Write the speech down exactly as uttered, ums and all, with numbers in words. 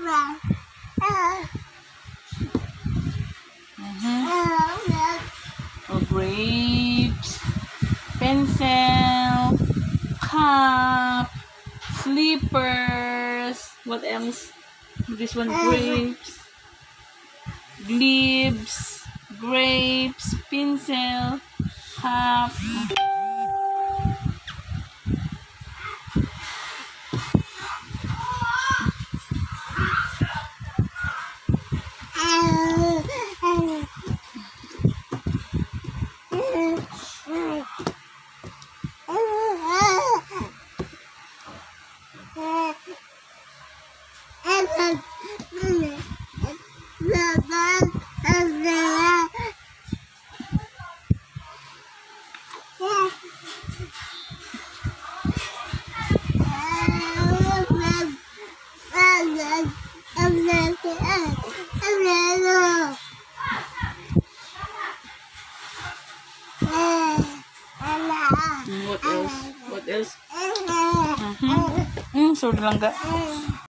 Mm-hmm. Oh, grapes, pencil, cup, slippers. What else? This one, grapes, leaves, grapes, pencil, cup. What else? What else? Mm-hmm. Mm, so lang ka.